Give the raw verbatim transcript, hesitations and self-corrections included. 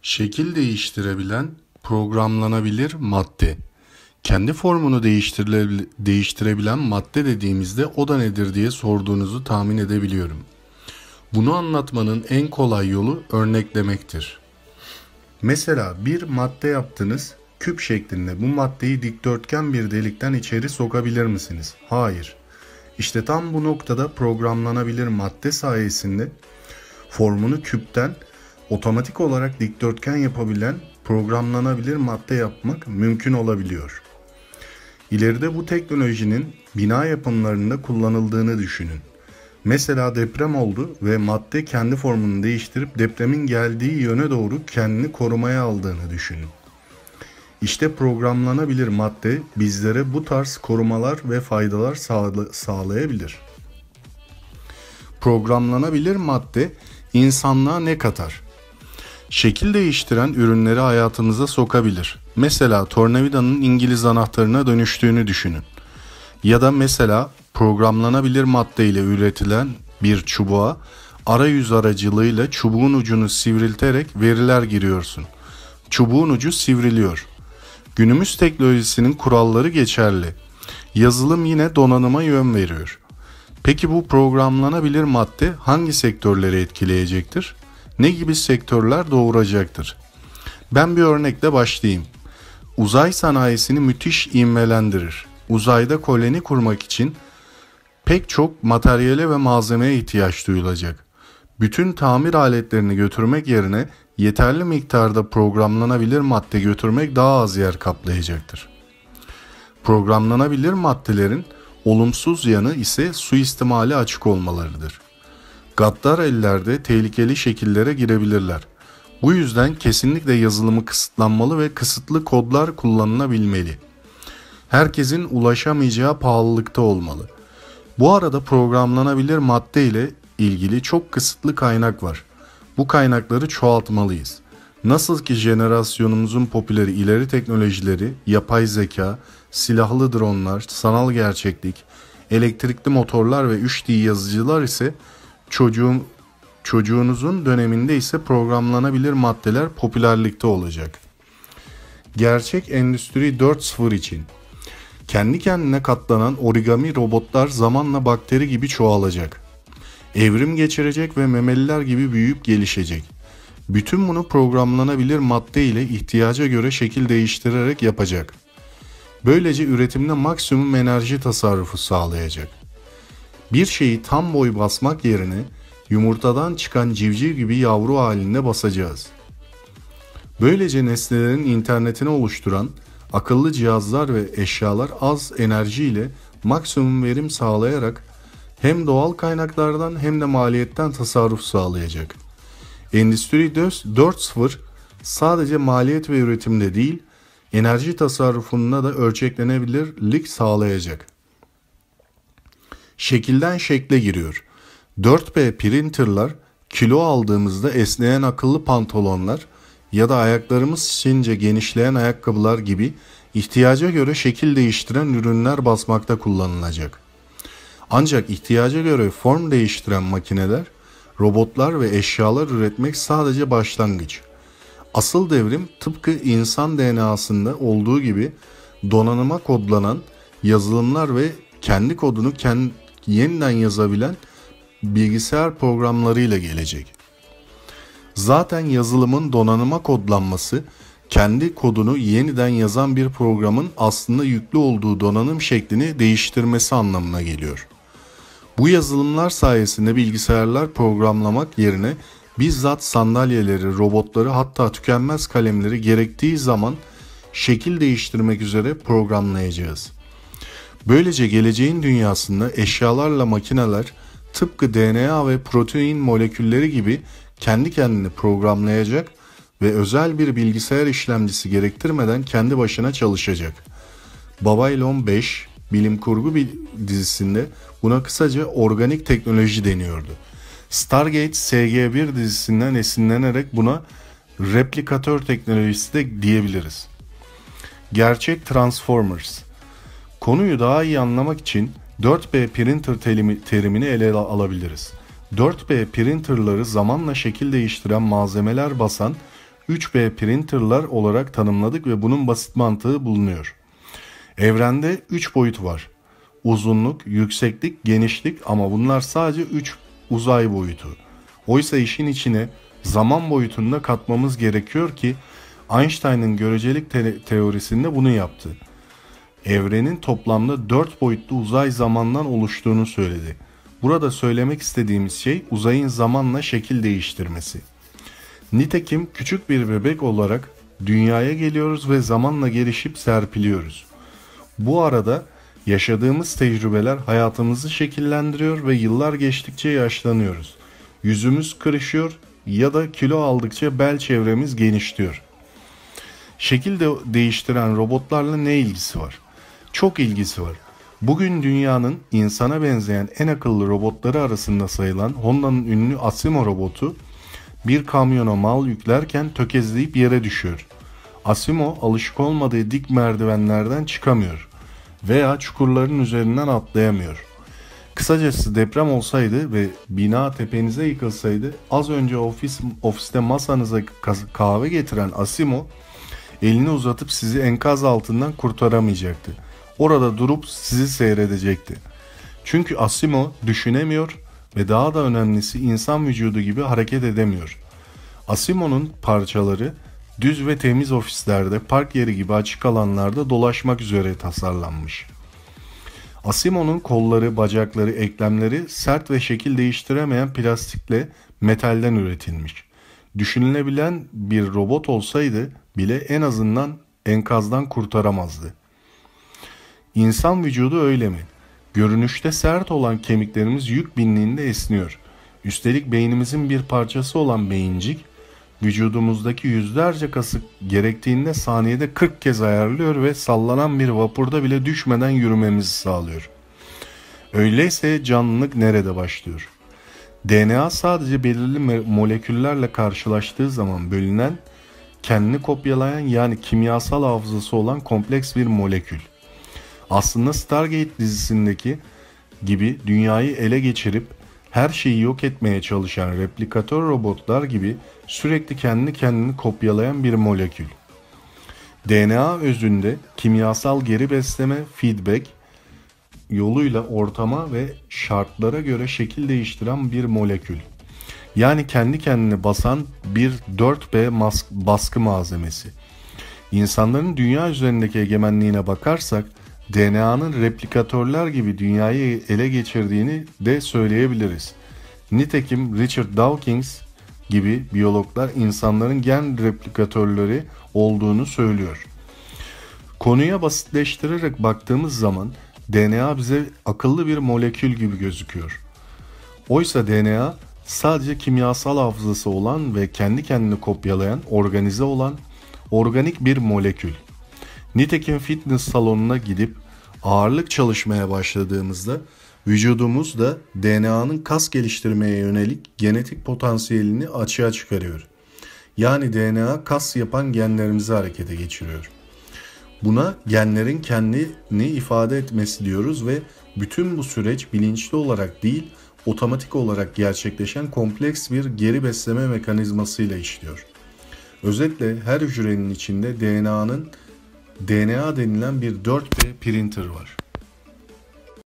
Şekil değiştirebilen, programlanabilir madde. Kendi formunu değiştire- değiştirebilen madde dediğimizde o da nedir diye sorduğunuzu tahmin edebiliyorum. Bunu anlatmanın en kolay yolu örneklemektir. Mesela bir madde yaptınız, küp şeklinde. Bu maddeyi dikdörtgen bir delikten içeri sokabilir misiniz? Hayır. İşte tam bu noktada programlanabilir madde sayesinde formunu küpten otomatik olarak dikdörtgen yapabilen programlanabilir madde yapmak mümkün olabiliyor. İleride bu teknolojinin bina yapımlarında kullanıldığını düşünün. Mesela deprem oldu ve madde kendi formunu değiştirip depremin geldiği yöne doğru kendini korumaya aldığını düşünün. İşte programlanabilir madde bizlere bu tarz korumalar ve faydalar sağla- sağlayabilir. Programlanabilir madde insanlığa ne katar? Şekil değiştiren ürünleri hayatımıza sokabilir. Mesela tornavidanın İngiliz anahtarına dönüştüğünü düşünün. Ya da mesela programlanabilir madde ile üretilen bir çubuğa arayüz aracılığıyla çubuğun ucunu sivrilterek veriler giriyorsun. Çubuğun ucu sivriliyor. Günümüz teknolojisinin kuralları geçerli. Yazılım yine donanıma yön veriyor. Peki bu programlanabilir madde hangi sektörleri etkileyecektir? Ne gibi sektörler doğuracaktır? Ben bir örnekle başlayayım. Uzay sanayisini müthiş ivmelendirir. Uzayda koloni kurmak için pek çok materyale ve malzemeye ihtiyaç duyulacak. Bütün tamir aletlerini götürmek yerine yeterli miktarda programlanabilir madde götürmek daha az yer kaplayacaktır. Programlanabilir maddelerin olumsuz yanı ise suistimale açık olmalarıdır. Gaddar ellerde tehlikeli şekillere girebilirler. Bu yüzden kesinlikle yazılımı kısıtlanmalı ve kısıtlı kodlar kullanılabilmeli. Herkesin ulaşamayacağı pahalılıkta olmalı. Bu arada programlanabilir madde ile ilgili çok kısıtlı kaynak var. Bu kaynakları çoğaltmalıyız. Nasıl ki jenerasyonumuzun popüleri ileri teknolojileri, yapay zeka, silahlı dronlar, sanal gerçeklik, elektrikli motorlar ve üç D yazıcılar ise çocuğum, çocuğunuzun döneminde ise programlanabilir maddeler popülerlikte olacak. Gerçek Endüstri dört nokta sıfır için kendi kendine katlanan origami robotlar zamanla bakteri gibi çoğalacak. Evrim geçirecek ve memeliler gibi büyüyüp gelişecek. Bütün bunu programlanabilir madde ile ihtiyaca göre şekil değiştirerek yapacak. Böylece üretimde maksimum enerji tasarrufu sağlayacak. Bir şeyi tam boy basmak yerine yumurtadan çıkan civciv gibi yavru halinde basacağız. Böylece nesnelerin internetini oluşturan akıllı cihazlar ve eşyalar az enerjiyle maksimum verim sağlayarak hem doğal kaynaklardan hem de maliyetten tasarruf sağlayacak. Endüstri dört nokta sıfır sadece maliyet ve üretimde değil, enerji tasarrufunda da ölçeklenebilirlik sağlayacak. Şekilden şekle giriyor. dört B printerlar kilo aldığımızda esneyen akıllı pantolonlar ya da ayaklarımız şişince genişleyen ayakkabılar gibi ihtiyaca göre şekil değiştiren ürünler basmakta kullanılacak. Ancak ihtiyaca göre form değiştiren makineler, robotlar ve eşyalar üretmek sadece başlangıç. Asıl devrim tıpkı insan D N A'sında olduğu gibi donanıma kodlanan yazılımlar ve kendi kodunu kendi, yeniden yazabilen bilgisayar programlarıyla gelecek. Zaten yazılımın donanıma kodlanması, kendi kodunu yeniden yazan bir programın aslında yüklü olduğu donanım şeklini değiştirmesi anlamına geliyor. Bu yazılımlar sayesinde bilgisayarlar programlamak yerine bizzat sandalyeleri, robotları hatta tükenmez kalemleri gerektiği zaman şekil değiştirmek üzere programlayacağız. Böylece geleceğin dünyasında eşyalarla makineler tıpkı D N A ve protein molekülleri gibi kendi kendini programlayacak ve özel bir bilgisayar işlemcisi gerektirmeden kendi başına çalışacak. Babylon beş bilim kurgu bir dizisinde buna kısaca organik teknoloji deniyordu. Stargate S G bir dizisinden esinlenerek buna replikatör teknolojisi de diyebiliriz. Gerçek Transformers. Konuyu daha iyi anlamak için dört B printer terimini ele alabiliriz. dört B printerları zamanla şekil değiştiren malzemeler basan üç B printerlar olarak tanımladık ve bunun basit mantığı bulunuyor. Evrende üç boyut var. Uzunluk, yükseklik, genişlik ama bunlar sadece üç uzay boyutu. Oysa işin içine zaman boyutunu da katmamız gerekiyor ki Einstein'ın görecelik te- teorisinde bunu yaptı. Evrenin toplamda dört boyutlu uzay zamandan oluştuğunu söyledi. Burada söylemek istediğimiz şey uzayın zamanla şekil değiştirmesi. Nitekim küçük bir bebek olarak dünyaya geliyoruz ve zamanla gelişip serpiliyoruz. Bu arada yaşadığımız tecrübeler hayatımızı şekillendiriyor ve yıllar geçtikçe yaşlanıyoruz. Yüzümüz kırışıyor ya da kilo aldıkça bel çevremiz genişliyor. Şekil de değiştiren robotlarla ne ilgisi var? Çok ilgisi var. Bugün dünyanın insana benzeyen en akıllı robotları arasında sayılan Honda'nın ünlü Asimo robotu bir kamyona mal yüklerken tökezleyip yere düşüyor. Asimo alışık olmadığı dik merdivenlerden çıkamıyor veya çukurların üzerinden atlayamıyor. Kısacası deprem olsaydı ve bina tepenize yıkılsaydı az önce ofis ofiste masanıza kahve getiren Asimo elini uzatıp sizi enkaz altından kurtaramayacaktı. Orada durup sizi seyredecekti. Çünkü Asimo düşünemiyor ve daha da önemlisi insan vücudu gibi hareket edemiyor. Asimo'nun parçaları düz ve temiz ofislerde, park yeri gibi açık alanlarda dolaşmak üzere tasarlanmış. Asimo'nun kolları, bacakları, eklemleri sert ve şekil değiştiremeyen plastikle metalden üretilmiş. Düşünülebilen bir robot olsaydı bile en azından enkazdan kurtaramazdı. İnsan vücudu öyle mi? Görünüşte sert olan kemiklerimiz yük bindiğinde esniyor. Üstelik beynimizin bir parçası olan beyincik, vücudumuzdaki yüzlerce kası gerektiğinde saniyede kırk kez ayarlıyor ve sallanan bir vapurda bile düşmeden yürümemizi sağlıyor. Öyleyse canlılık nerede başlıyor? D N A sadece belirli moleküllerle karşılaştığı zaman bölünen, kendini kopyalayan yani kimyasal hafızası olan kompleks bir molekül. Aslında Stargate dizisindeki gibi dünyayı ele geçirip her şeyi yok etmeye çalışan replikatör robotlar gibi sürekli kendi kendini kopyalayan bir molekül. D N A özünde kimyasal geri besleme, feedback yoluyla ortama ve şartlara göre şekil değiştiren bir molekül. Yani kendi kendine basan bir dört B baskı malzemesi. İnsanların dünya üzerindeki egemenliğine bakarsak D N A'nın replikatörler gibi dünyayı ele geçirdiğini de söyleyebiliriz. Nitekim Richard Dawkins gibi biyologlar insanların gen replikatörleri olduğunu söylüyor. Konuya basitleştirerek baktığımız zaman D N A bize akıllı bir molekül gibi gözüküyor. Oysa D N A sadece kimyasal hafızası olan ve kendi kendini kopyalayan, organize olan organik bir molekül. Nitekim fitness salonuna gidip ağırlık çalışmaya başladığımızda vücudumuz da D N A'nın kas geliştirmeye yönelik genetik potansiyelini açığa çıkarıyor. Yani D N A kas yapan genlerimizi harekete geçiriyor. Buna genlerin kendini ifade etmesi diyoruz ve bütün bu süreç bilinçli olarak değil, otomatik olarak gerçekleşen kompleks bir geri besleme mekanizmasıyla işliyor. Özetle her hücrenin içinde D N A'nın D N A denilen bir dört B printer var.